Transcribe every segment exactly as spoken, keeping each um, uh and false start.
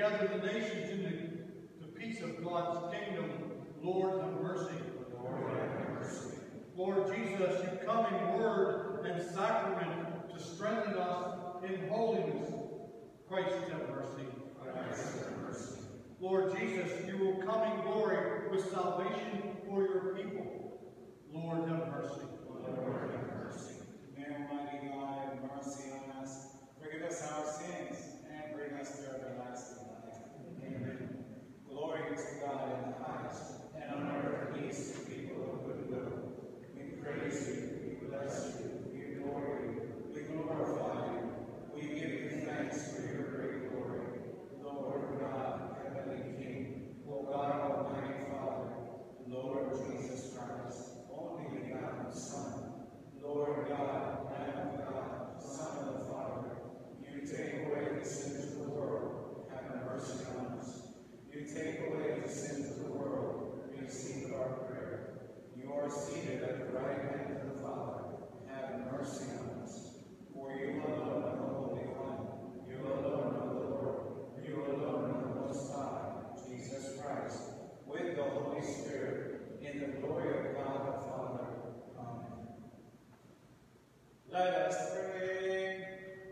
gather the nations into the peace of God's kingdom. Lord, have mercy. Lord, have mercy. Lord Jesus, you come in word and sacrament to strengthen us in holiness. Christ, have mercy. Christ, have mercy. Lord Jesus, you will come in glory with salvation for your people. Lord, have mercy. Lord, have mercy. May Almighty God have mercy on us, forgive us our sins, and bring us to everlasting life. Amen. Glory to God in the highest, And on earth peace to people of good will. We praise you, we bless you, we adore you, we glorify you, we give you thanks for your great glory. Lord God, heavenly King, O God, Almighty Father, Lord Jesus Christ, only begotten Son, Lord God, Lamb of God, Son of the Father, you take away the sins of the world, have mercy on us. You take away the sins of the world, receive our prayer. You are seated at the right hand of the Father, have mercy on us. For you alone are the Holy One, you alone are the Lord, you alone are the Most High, Jesus Christ, with the Holy Spirit, in the glory of God the Father. Amen. Let us pray.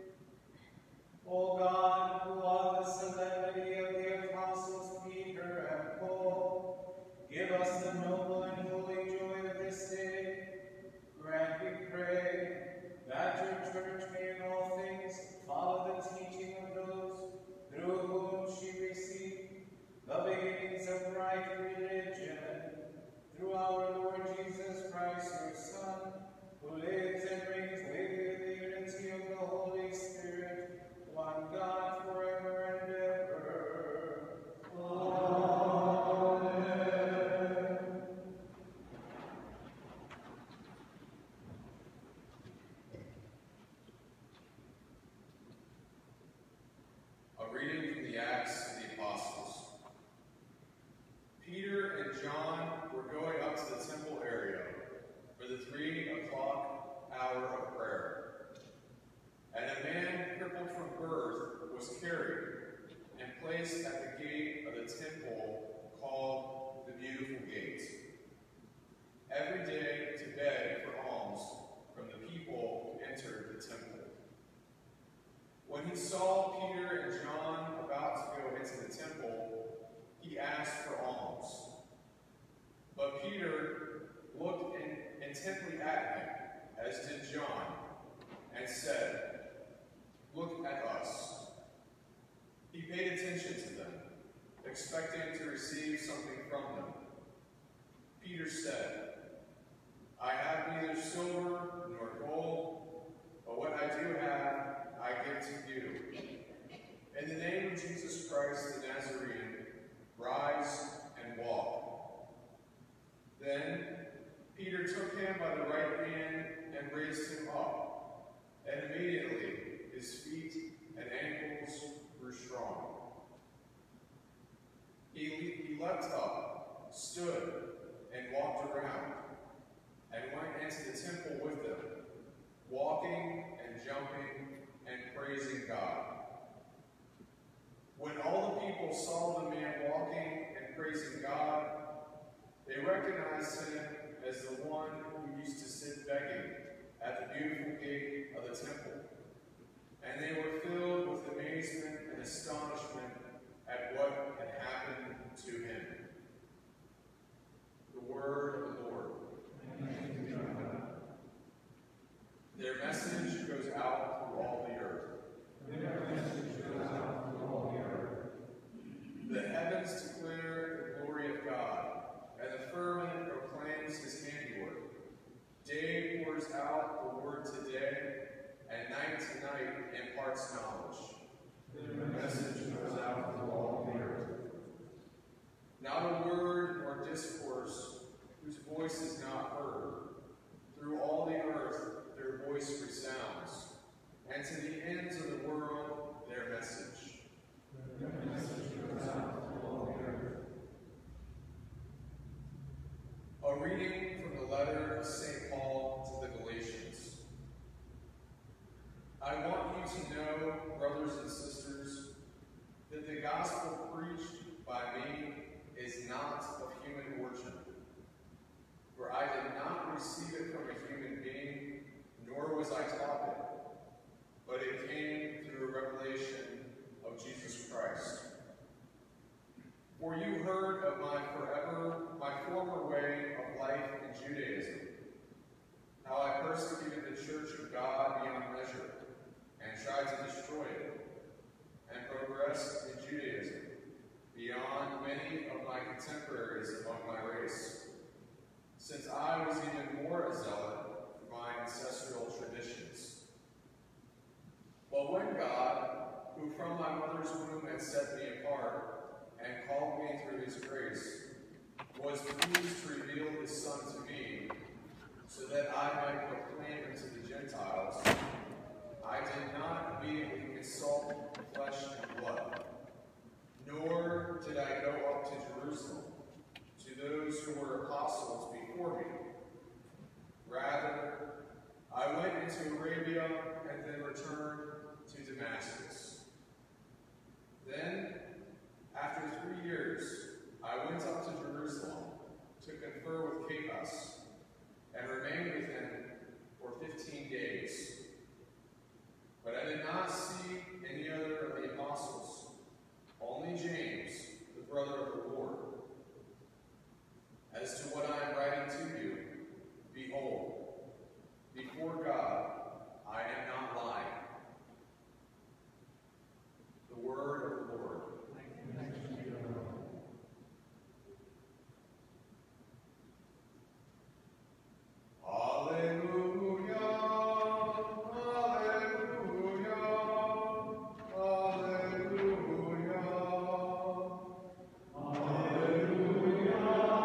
O God, who on the solemnity of the apostles Peter and Paul, give us the noble and holy joy of this day. Grant, we pray, that your church may in all things follow the teaching of those through whom she received the beginnings of right religion, through our Lord Jesus Christ, your Son, who lives and reigns with you in the unity of the Holy Spirit, one God, forever and ever. Amen. A reading from the Acts of the Apostles. Peter and John were going up to the temple area for the three o'clock hour of prayer. And a man crippled from birth was carried and placed at the gate of the temple called the Beautiful Gate, every day to beg for alms from the people who entered the temple. When he saw Peter and John about to go into the temple, he asked for alms. But Peter looked in, intently at him, as did John, and said, "Look at us." He paid attention to them, expecting to receive something from them. Peter said, "I have neither silver nor gold, but what I do have, I give to you. In the name of Jesus Christ the Nazarene, rise and walk." Then Peter took him by the right hand and raised him up, and immediately his feet and ankles grew strong. He, he leapt up, stood, and walked around, and went into the temple with them, walking and jumping and praising God. When all the people saw the man walking and praising God, they recognized him as the one who used to sit begging at the beautiful gate of the temple. And they were filled with amazement and astonishment at what had happened to him. The word of the Lord. Their message goes out through all the earth. Their message goes out through all the earth. The heavens declare the glory of God, and the firmament proclaims his handiwork. Day pours out the word to day, and night to night imparts knowledge. Their message goes out through all the earth. Not a word nor discourse whose voice is not heard. Through all the earth their voice resounds, and to the ends of the world their message. Their message goes out through all the earth. A reading from the letter of Saint Paul to the Galatians. I want you to know, brothers and sisters, that the gospel contemporaries among my race, since I was even more a zealot for my ancestral traditions. But when God, who from my mother's womb had set me apart and called me through his grace, was pleased to reveal his Son to me, so that I might proclaim him to the Gentiles, I did not immediately consult flesh and blood, nor did I go up to Jerusalem to those who were apostles before me. Rather, I went into Arabia and then returned to Damascus. Then, after three years, I went up to Jerusalem to confer with Corpus and remained with him for fifteen days. But I did not see any other of the apostles, only James, the brother of the Lord. As to what I am writing to you, behold, before God, I am not lying. The word of the Lord. Hallelujah, hallelujah, hallelujah, hallelujah,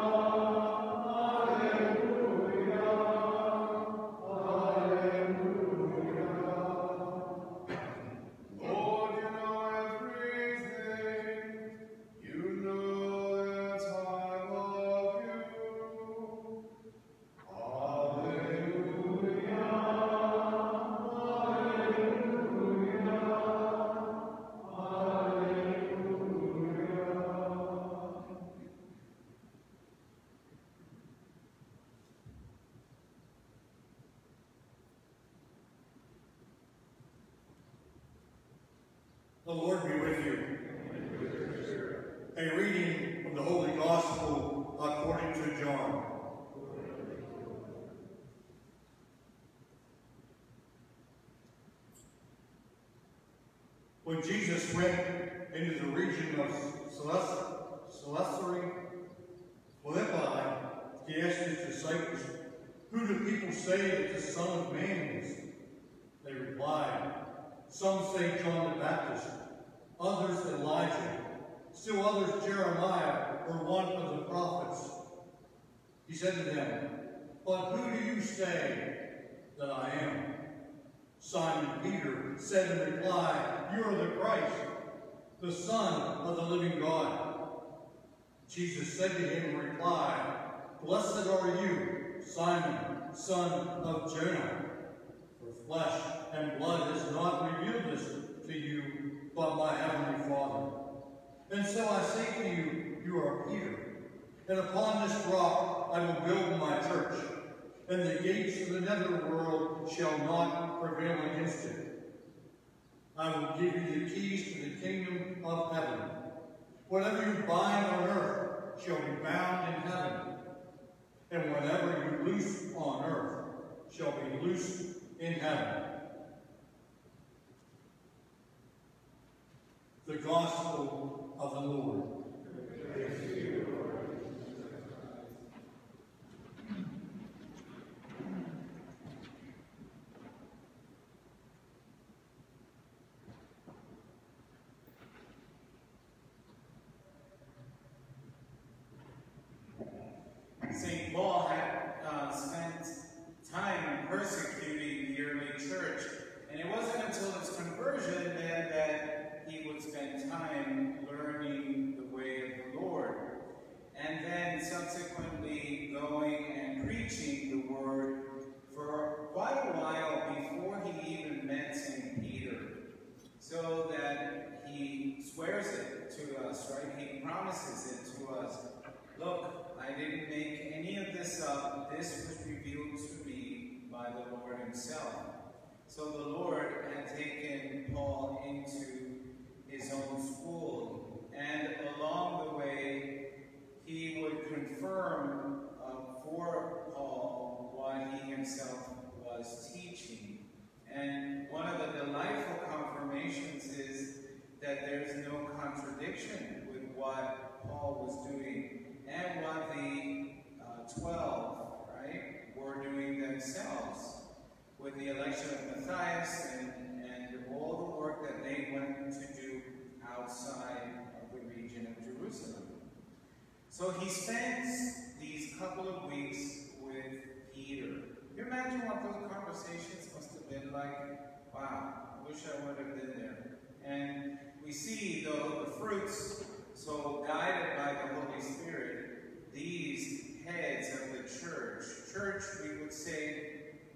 hallelujah. Lord, you know everything. You know that I love you. The Lord be with you. A reading from the Holy Gospel according to John. When Jesus went into the region of Caesarea Philippi, he asked his disciples, "Who do people say that the Son of Man is?" They replied, "Some say John the Baptist, others Elijah, still others Jeremiah or one of the prophets." He said to them, "But who do you say that I am?" Simon Peter said in reply, "You are the Christ, the Son of the living God." Jesus said to him in reply, "Blessed are you, Simon, son of Jonah, for flesh and blood has not revealed this to you, but my heavenly Father. And so I say to you, you are Peter, and upon this rock I will build my church, and the gates of the netherworld shall not prevail against it. I will give you the keys to the kingdom of heaven. Whatever you bind on earth shall be bound in heaven, and whatever you loose on earth shall be loosed in heaven." The Gospel of the Lord. Praise to you, Lord. Saint Paul had uh, spent time persecuting the early church, and it wasn't until his conversion then that he would spend time learning the way of the Lord, and then subsequently going and preaching the word for quite a while before he even met Saint Peter, so that he swears it to us, right? He promises it to us. Look, I didn't make any of this up. This was revealed to me by the Lord himself. So the Lord had taken Paul into his own school, and along the way, he would confirm uh, for Paul what he himself was teaching. And one of the delightful confirmations is that there's no contradiction with what Paul was doing and what the uh, twelve, right, were doing themselves with the election of Matthias and, and all the work that they went to do outside of the region of Jerusalem. So he spends these couple of weeks with Peter. Can you imagine what those conversations must have been like? Wow, I wish I would have been there. And we see, though, the fruits, so guided by the Holy Spirit, these heads of the church. Church, we would say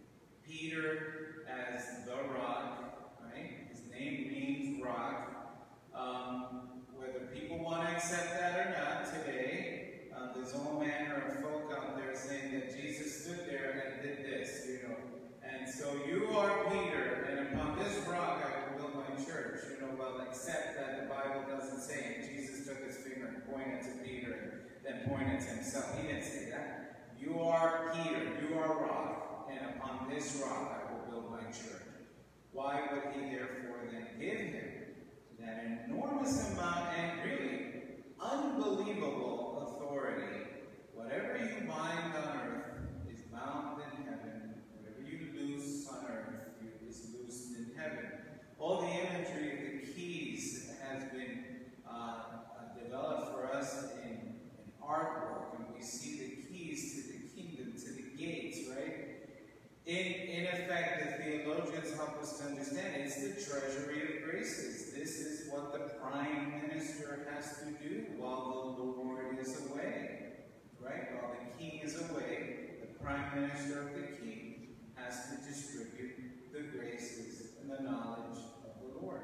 Peter as the rock, right? His name means rock. Um, whether people want to accept that or not today, uh, there's all manner of folk out there saying that Jesus stood there and did this, you know. And so you are Peter, and upon this rock I will build my church. You know, well, except that the Bible doesn't say it. Jesus took his finger and pointed to Peter and then pointed to himself. He didn't say that. You are Peter, you are rock, and upon this rock I will build my church. Why would he therefore then give him that enormous amount and really unbelievable authority? Whatever you bind on earth is bound in heaven. Whatever you loose on earth is loosed in heaven. All the imagery of the keys has been uh, uh, developed for us in, in artwork, and we see the keys to the kingdom, to the gates, right? In, in effect, the theologians help us to understand it's the treasury of graces. This is what the prime minister has to do while the Lord is away. Right? While the king is away, the prime minister of the king has to distribute the graces and the knowledge of the Lord.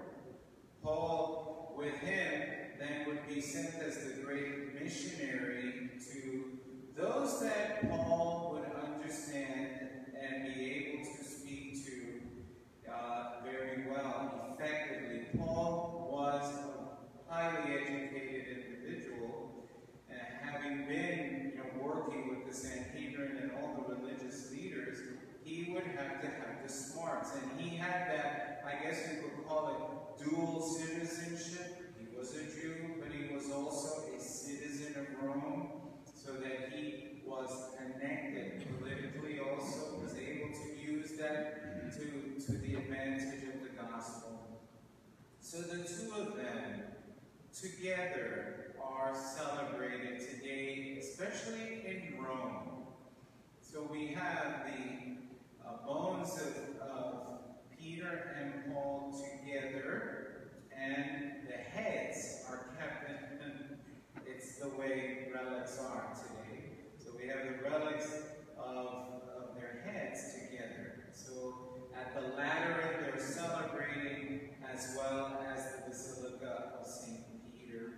Paul, with him, then would be sent as the great missionary to those that Paul would understand and be able to speak to uh, very well, effectively. Paul was a highly educated individual, and having been, you know, working with the Sanhedrin and all the religious leaders, he would have to have the smarts. And he had that, I guess you could call it, dual citizenship. He was a Jew, but he was also a citizen of Rome, so that he was connected politically also, was able to use that to, to the advantage of the gospel. So the two of them together are celebrated today, especially in Rome. So we have the uh, bones of, of Peter and Paul together, and the heads are kept in, it's the way relics are today. So we have the relics of, of their heads together. So at the Lateran, they're celebrating as well as the Basilica of Saint Peter,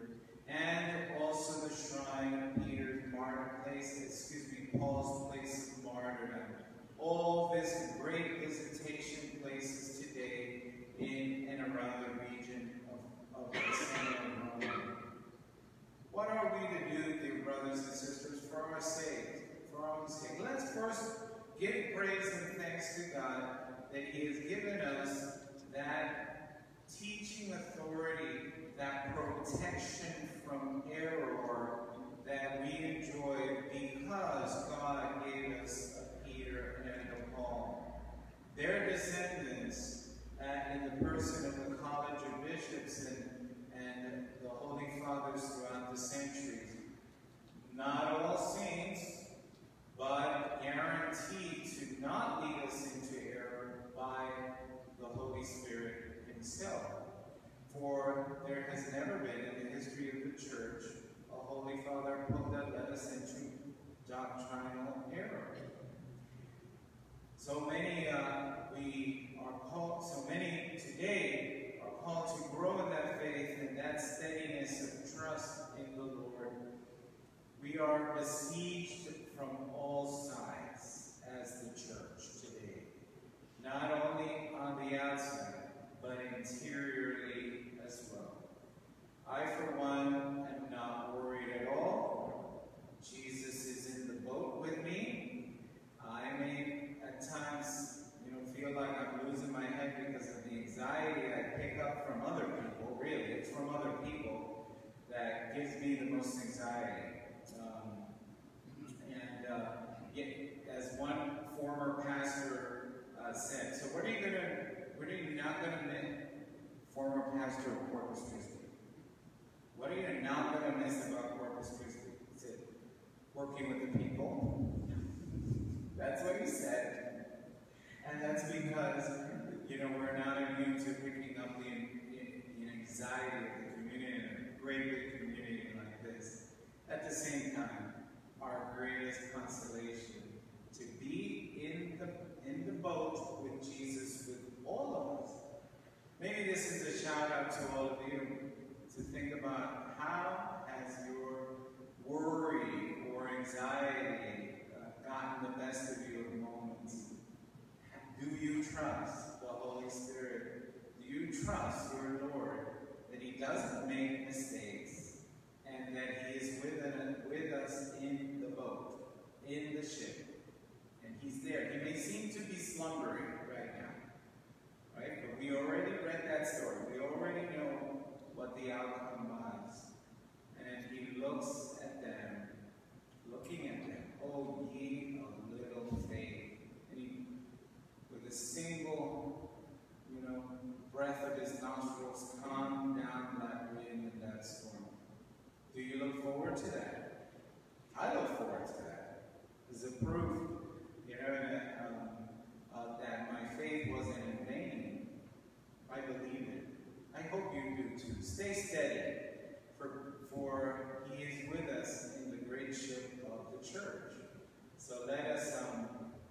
and also the shrine of Peter's martyr place, excuse me, Paul's place of martyrdom. All this great visitation places today in and around the region of, of the Senate of Rome. What are we to do, dear brothers and sisters, for our sake? For our sake. Let's first give praise and thanks to God that he has given us that teaching authority, that protection from error that we enjoy because God gave us a Peter and a Paul. Their descendants, uh, in the person of the College of Bishops and, and the Holy Fathers throughout the centuries, not all saints, but guaranteed to not lead us into error by the Holy Spirit himself. For there has never been in the history of the Church a Holy Father that led us into doctrinal error. So many uh, we are called, so many today are called to grow in that faith and that steadiness of trust in the Lord. We are besieged from all sides as the church today, not only on the outside, but interiorly as well. I, for one, am not worried at all. Jesus is in the boat with me. I may, at times, you know, feel like I'm losing my head because of the anxiety I pick up from other people. Really, it's from other people that gives me the most anxiety. Um, not going to miss, former pastor of Corpus Christi? What are you not going to miss about Corpus Christi? Is it working with the people? That's what he said. And that's because, you know, we're not immune to picking up the, the anxiety of the community in a great big community like this. At the same time, our greatest consolation to be in the in the boat with Jesus, with all of us. Maybe this is a shout out to all of you to think about how has your worry or anxiety uh, gotten the best of you at moments. Do you trust the Holy Spirit? Do you trust your Lord that He doesn't make mistakes and that He is with, an, with us in the boat, in the ship? And He's there. He may seem to be slumbering right now, right? But we already read that story. We already know what the outcome was. And He looks at them, looking at them, oh, ye of little faith. And He, with a single, you know, breath of His nostrils, calm down that wind and that storm. Do you look forward to that? I look forward to that. As a proof, you know, that, um, uh, that my faith wasn't in vain. I believe it. I hope you do too. Stay steady, for, for He is with us in the great ship of the church. So let us um,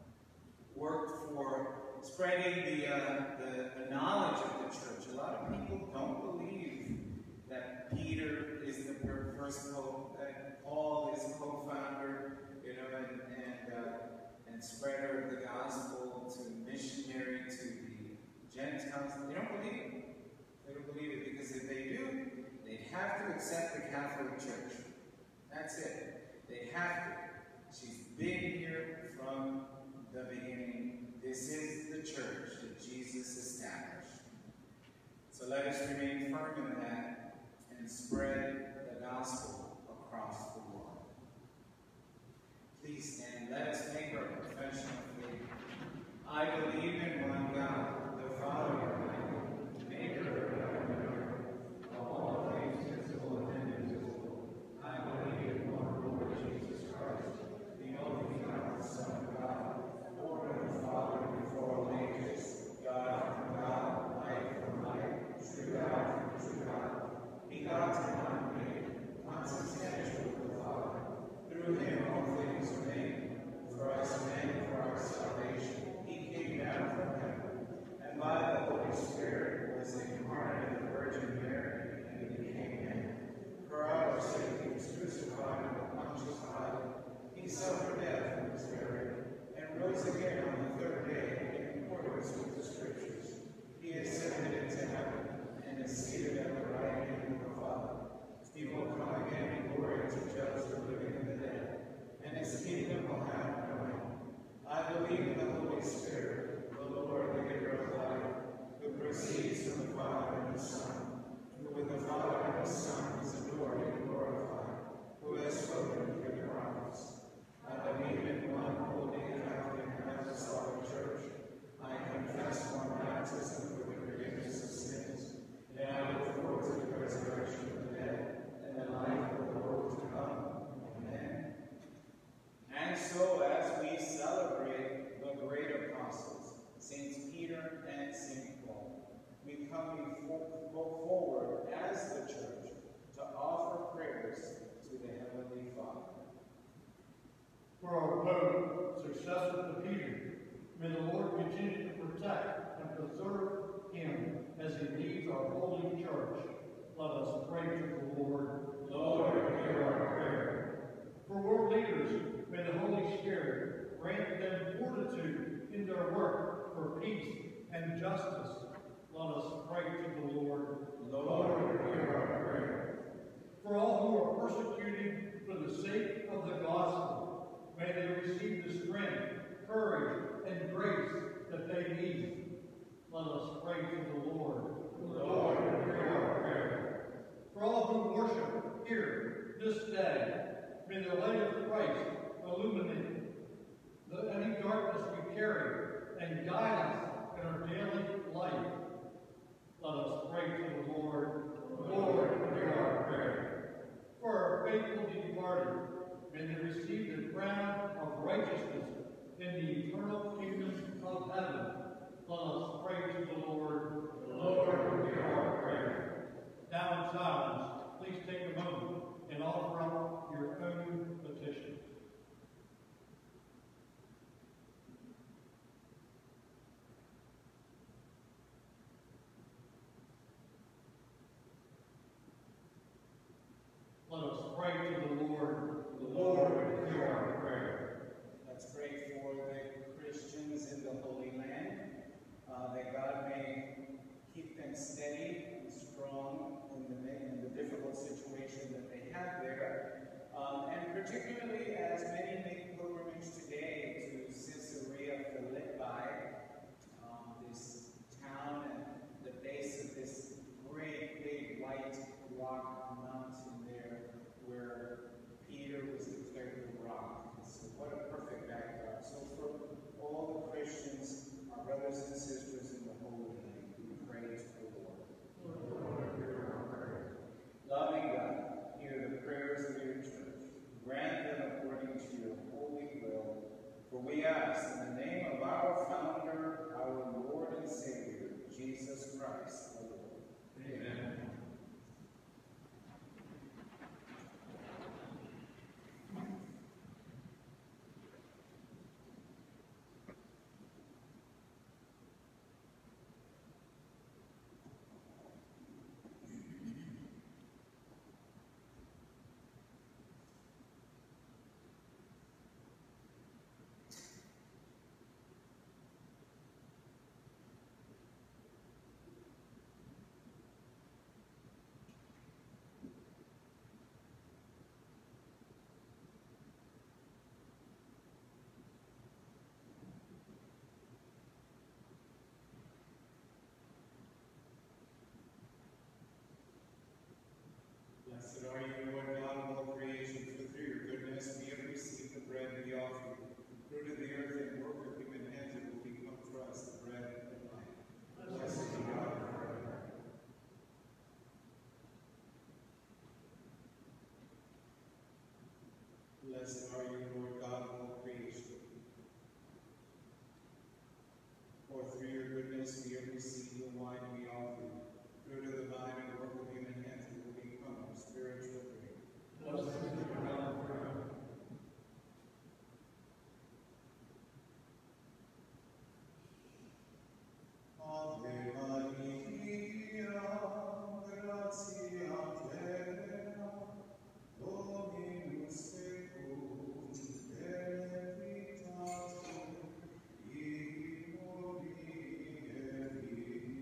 work for spreading the, uh, the, the knowledge of the church. A lot of people don't believe that Peter is the first pope, that Paul is co-founder, you know, and and, uh, and spreader of the gospel, to missionary to the Gentiles. They don't believe it. They don't believe it because if they do, they have to accept the Catholic Church. That's it. They have to. She's been here from the beginning. This is the church that Jesus established. So let us remain firm in that and spread the gospel across the world. Please stand. Let us make our profession of faith. I believe in one God, the Father Almighty, maker of heaven and earth, of all things visible and invisible. I believe in one Lord Jesus Christ, the only begotten Son of God, born of the Father before all ages, God from God, light from light, true God from true God, begotten, uncreated, consubstantial with the Father. Through Him all things were made. For us men, for our salvation, He came down from heaven, and by the Holy Spirit was incarnate of the Virgin Mary, and became man. For our sake He was crucified under Pontius Pilate. He suffered death and was buried, and rose again on the third day in accordance with the Scriptures. He ascended into heaven, and is seated at the right hand of the Father. He will come again in glory to judge the living and the dead, and His kingdom will have no end. I believe in the Holy Spirit, the Lord, the giver of life, who proceeds from the Father and the Son, who with the Father and the Son is adored and glorified, who has spoken through the prophets. I believe in one holy Catholic and apostolic Church. I confess one baptism for the forgiveness of sins, and I look forward to the resurrection of the dead and the life of the world to come. Amen. And so, as we celebrate the great apostles, Saints Peter and Saint Paul, we come before, forward as the church to offer prayers to the Heavenly Father. For our Pope, successor to Peter, may the Lord continue to protect and preserve him as he leads our holy church. Let us pray to the Lord. Lord, hear our prayer. For world leaders, may the Holy Spirit grant them fortitude in their work for peace and justice. Let us pray to the Lord. Lord, hear our prayer. For all who are persecuted for the sake of the gospel, may they receive the strength, courage, and grace that they need. Let us pray to the Lord. Lord, hear our prayer. For all who worship here this day, may the light of Christ illuminate the, any darkness we carry and guide us in our daily life. place we have received the wine we offer, fruit of the vine and work of human hands, that will become our spiritual faith. Blessed be the ground forever. Ave Maria, gratia plena, Dominus tecum, benedicta tu, in mulieribus,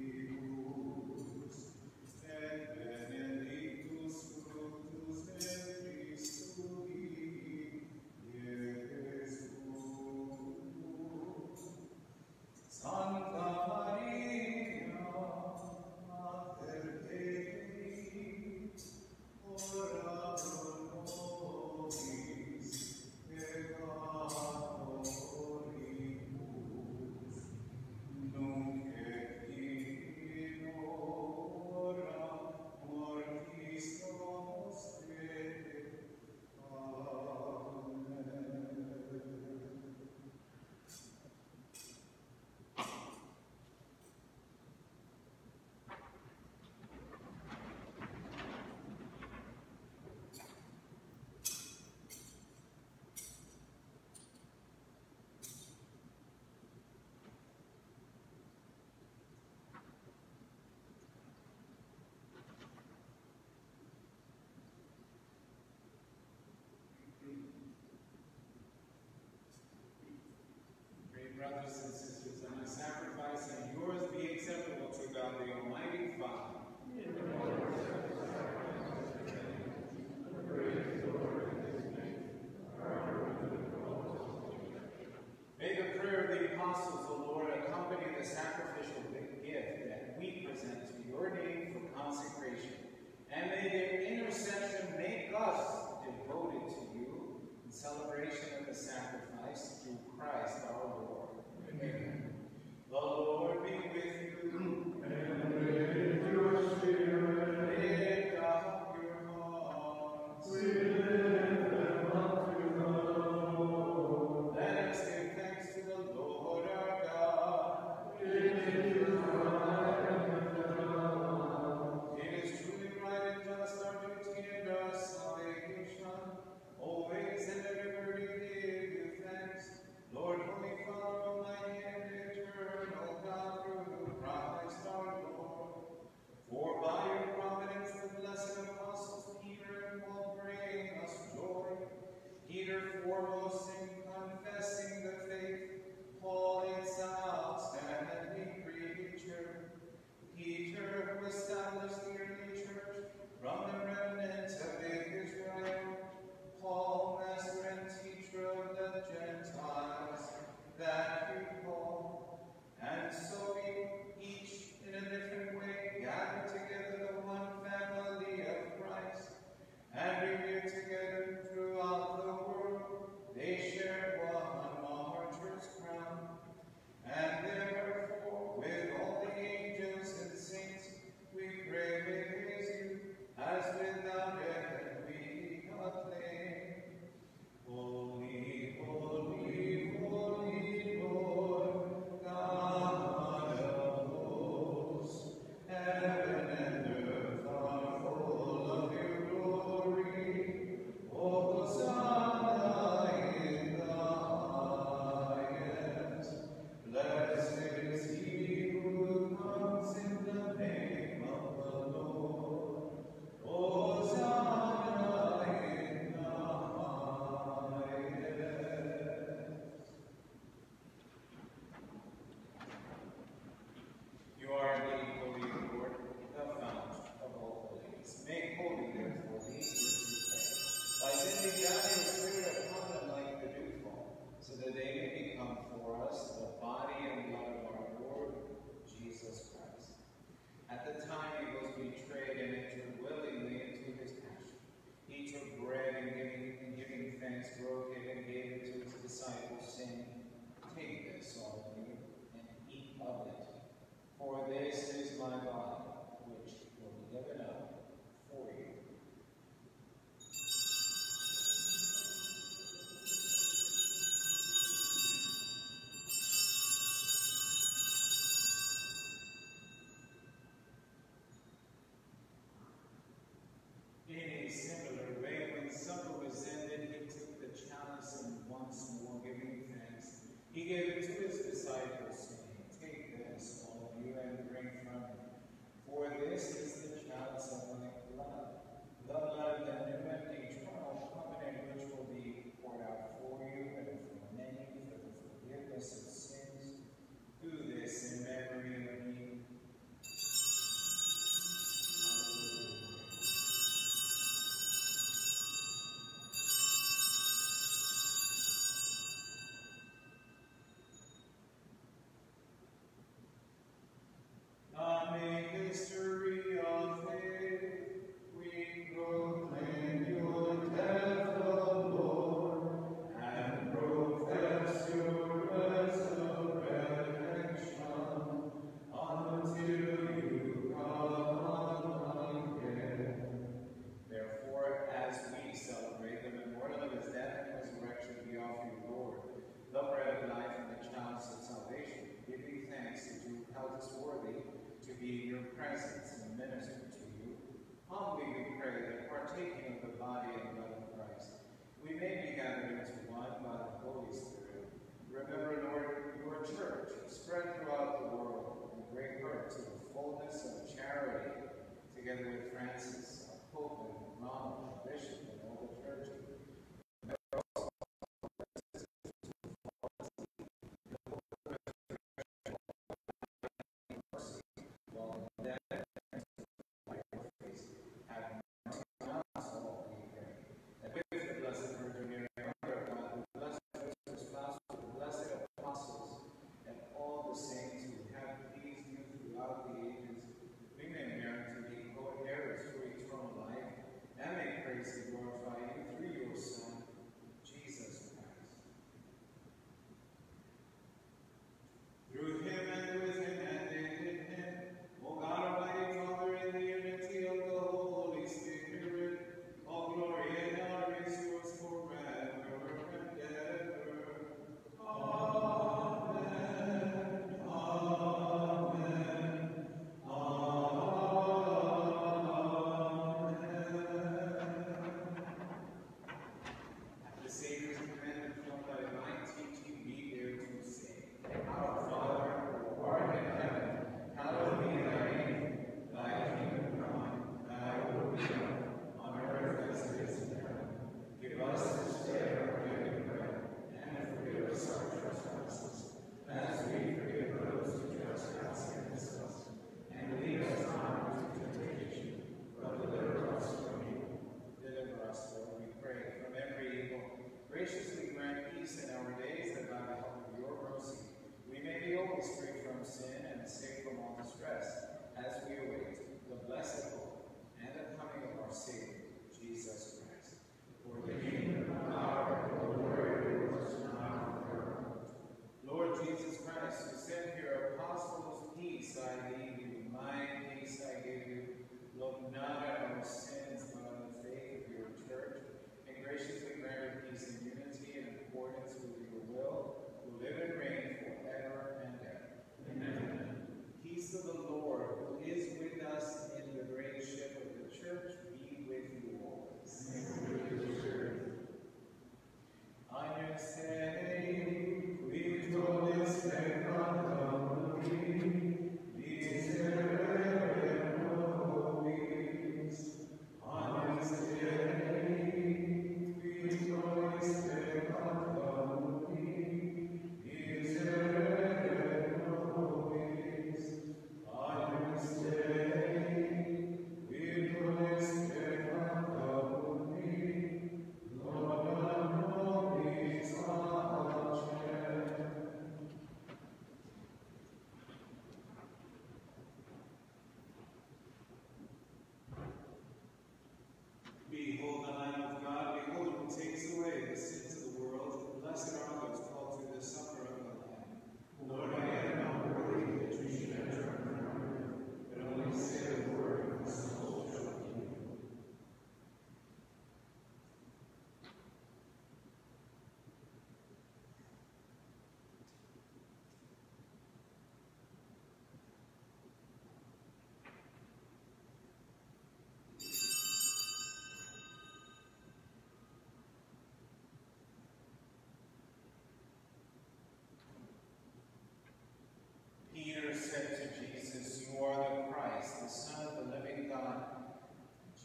this is the chalice of my blood, the blood of the new and eternal covenant, which will be poured out for you and for many for the forgiveness of sins. Do this in memory of me. A mystery of faith, we proclaim your death, O Lord, and profess your resurrection until you come again. Therefore, as we celebrate the memorial of his death and resurrection, we offer you, Lord, the bread of life and the chalice of salvation, giving thanks that you held us worthy to be in your presence and minister to you. Humbly we pray that, partaking of the body and blood of Christ, we may be gathered into one by the Holy Spirit. Remember, Lord, your church spread throughout the world in great work to the fullness of charity, together with Francis, our Pope and Ronald, Bishop, and all the clergy. Praise and glorify you through your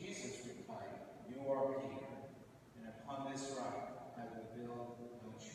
Jesus replied, "You are Peter, and upon this rock I will build my church."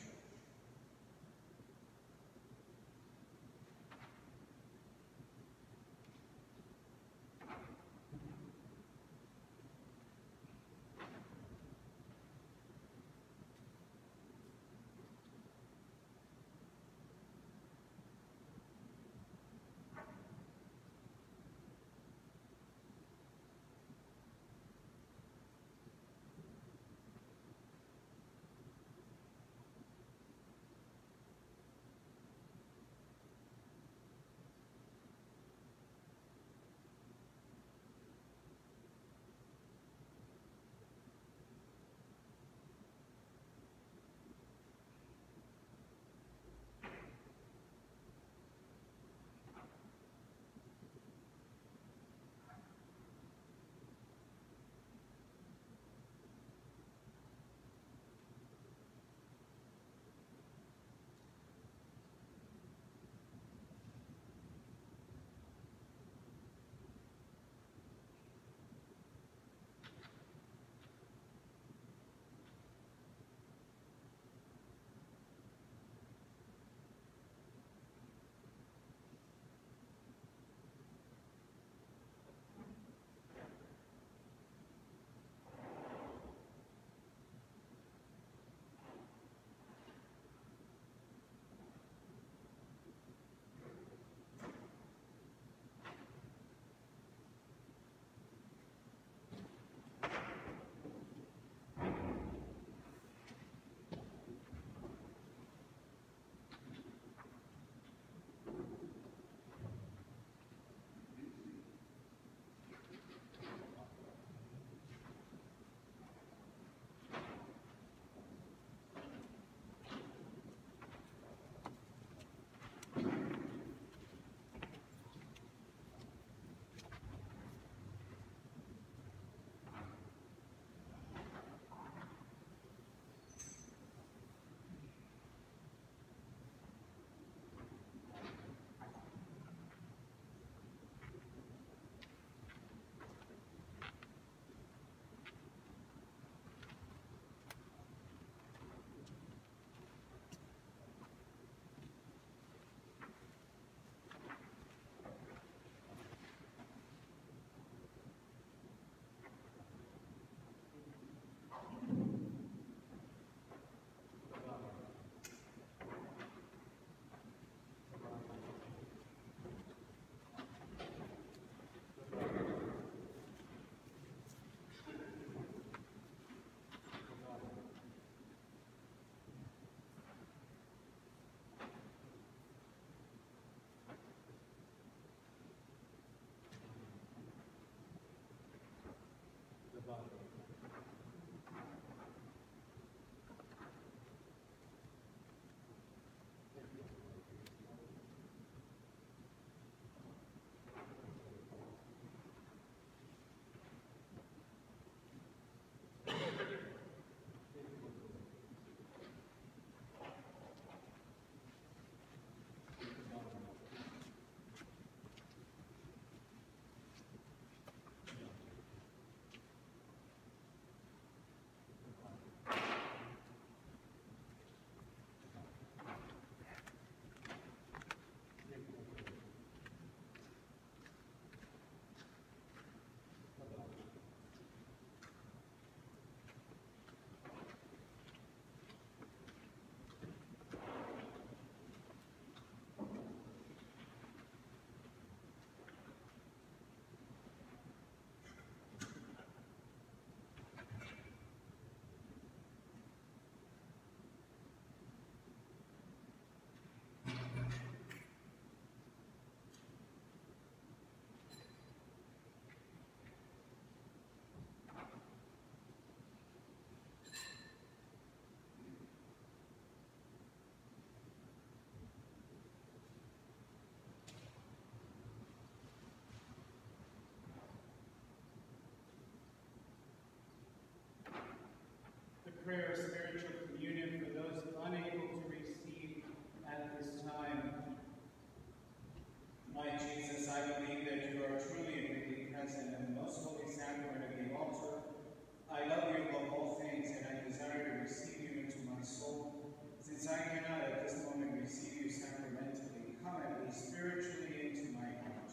Since I cannot at this moment receive you sacramentally, come at least spiritually into my heart.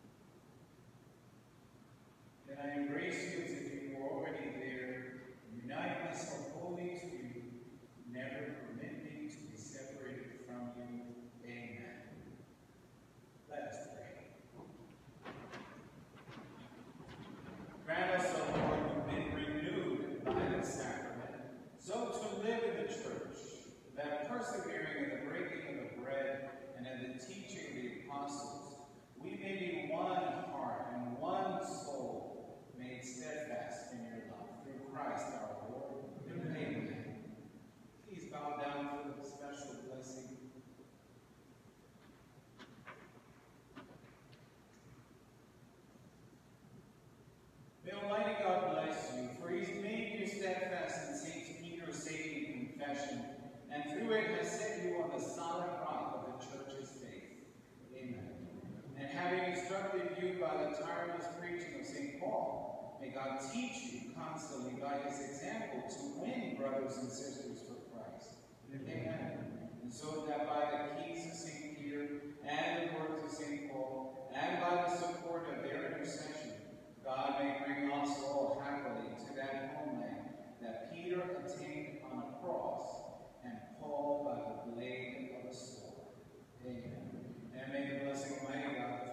That I embrace you as if you were already there, unite myself wholly to you, never permit me to be separated from you. Amen. Let us pray. Grant us, O Lord, who've been renewed by the sacrament, so to live in the church, that persevering in the breaking of the bread and in the teaching of the apostles, we may be one heart and one soul, made steadfast in your love. Through Christ our Lord. Amen. Please bow down for the special blessing. May Almighty God bless you, for He's made you steadfast in Saint Peter's saving confession, and through it has set you on the solid rock of the Church's faith. Amen. And having instructed you by the tireless preaching of Saint Paul, may God teach you constantly by his example to win brothers and sisters for Christ. Amen. And so that by the keys of Saint Peter and the words of Saint Paul, and by the support of their intercession, God may bring us all happily to that homeland that Peter attained on a cross and Paul by the blade of a sword. Amen. And may the blessing of Almighty God,